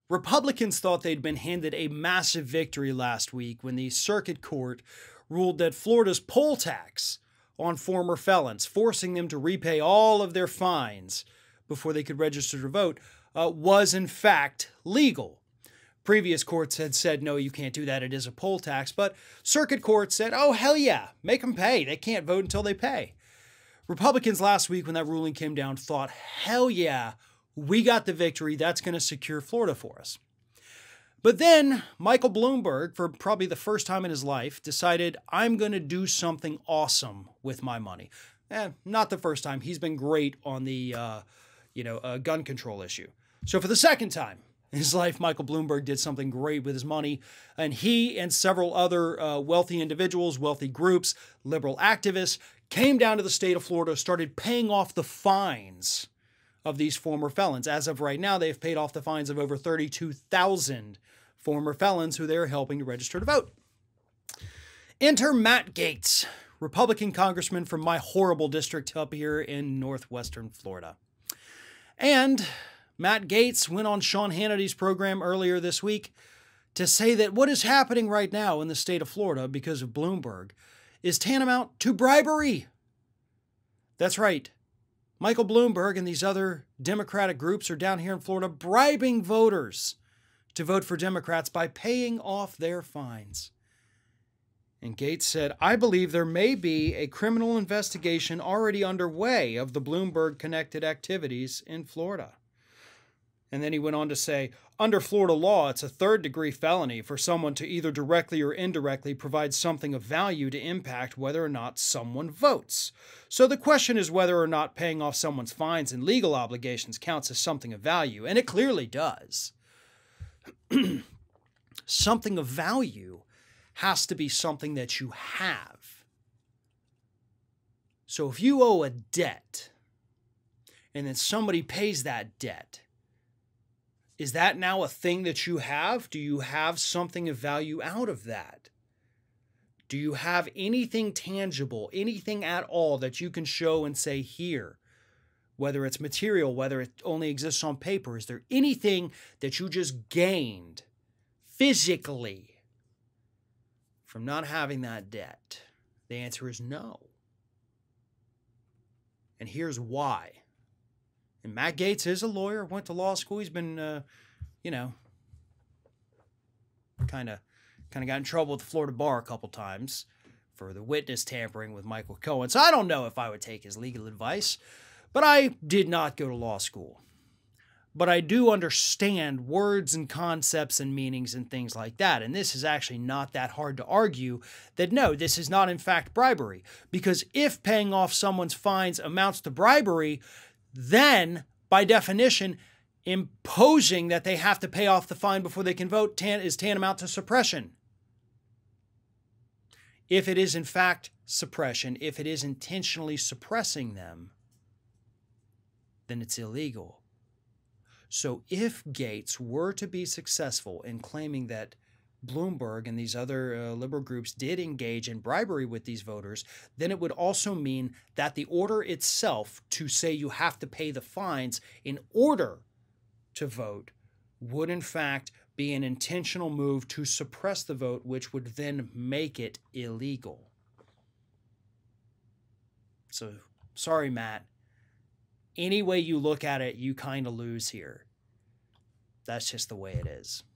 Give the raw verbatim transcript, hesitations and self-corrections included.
Republicans thought they'd been handed a massive victory last week when the circuit court ruled that Florida's poll tax on former felons, forcing them to repay all of their fines before they could register to vote, uh, was in fact legal. Previous courts had said, no, you can't do that, it is a poll tax, but circuit court said, oh, hell yeah, make them pay. They can't vote until they pay. Republicans last week, when that ruling came down, thought, hell yeah, we got the victory. That's going to secure Florida for us. But then Michael Bloomberg, for probably the first time in his life, decided, I'm going to do something awesome with my money. Eh, not the first time. He's been great on the uh, you know, uh, gun control issue. So for the second time in his life, Michael Bloomberg did something great with his money. And he and several other uh, wealthy individuals, wealthy groups, liberal activists, came down to the state of Florida, started paying off the fines of these former felons. As of right now, they've paid off the fines of over thirty-two thousand former felons who they're helping to register to vote. Enter Matt Gaetz, Republican congressman from my horrible district up here in northwestern Florida. And Matt Gaetz went on Sean Hannity's program earlier this week to say that what is happening right now in the state of Florida because of Bloomberg is tantamount to bribery. That's right. Michael Bloomberg and these other Democratic groups are down here in Florida bribing voters to vote for Democrats by paying off their fines. And Gaetz said, I believe there may be a criminal investigation already underway of the Bloomberg-connected activities in Florida. And then he went on to say, under Florida law, it's a third-degree felony for someone to either directly or indirectly provide something of value to impact whether or not someone votes. So the question is whether or not paying off someone's fines and legal obligations counts as something of value, and it clearly does. Something of value has to be something that you have. So if you owe a debt, and then somebody pays that debt, is that now a thing that you have? Do you have something of value out of that? Do you have anything tangible, anything at all that you can show and say here? Whether it's material, whether it only exists on paper, is there anything that you just gained physically from not having that debt? The answer is no. And here's why. And Matt Gaetz is a lawyer, went to law school. He's been, uh, you know, kind of kind of got in trouble with the Florida bar a couple times for the witness tampering with Michael Cohen. So I don't know if I would take his legal advice, but I did not go to law school. But I do understand words and concepts and meanings and things like that. And this is actually not that hard to argue that, no, this is not in fact bribery. Because if paying off someone's fines amounts to bribery, then, by definition, imposing that they have to pay off the fine before they can vote tan- is tantamount to suppression. If it is, in fact, suppression, if it is intentionally suppressing them, then it's illegal. So if Gaetz were to be successful in claiming that Bloomberg and these other uh, liberal groups did engage in bribery with these voters, then it would also mean that the order itself to say you have to pay the fines in order to vote would in fact be an intentional move to suppress the vote, which would then make it illegal. So, sorry, Matt. Any way you look at it, you kind of lose here. That's just the way it is.